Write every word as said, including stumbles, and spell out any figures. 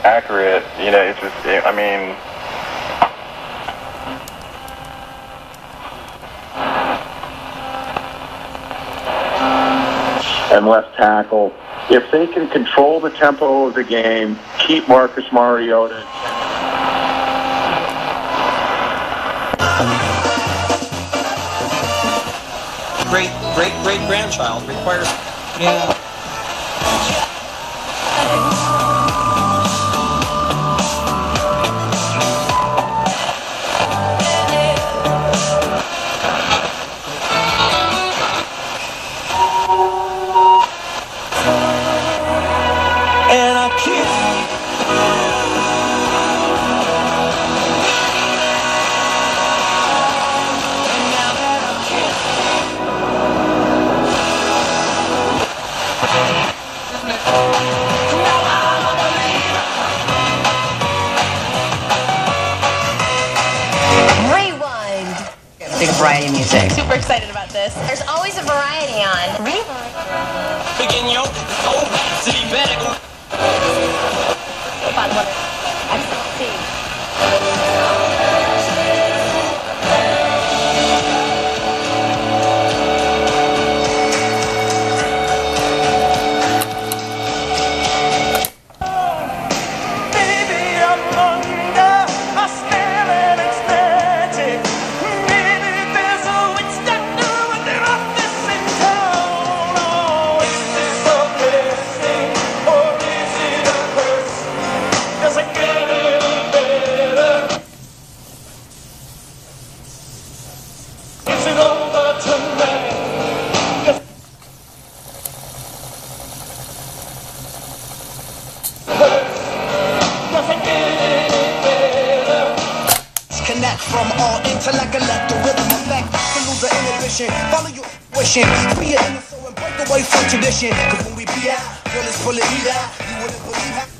accurate. You know, it's just, I mean, and left tackle. If they can control the tempo of the game, keep Marcus Mariota. Great, great, great grandchild requires. Yeah. And I can't. Rewind. Big variety of music. Super excited about this. There's always a variety on. Rewind. Begin your oh, city bag. Fun one. I see. Connect from all intellect, elect the rhythm effect. To lose the inhibition, follow your wishing. Be an inner soul and break away from tradition. Cause when we be out, girl, it's full of heat out. You wouldn't believe how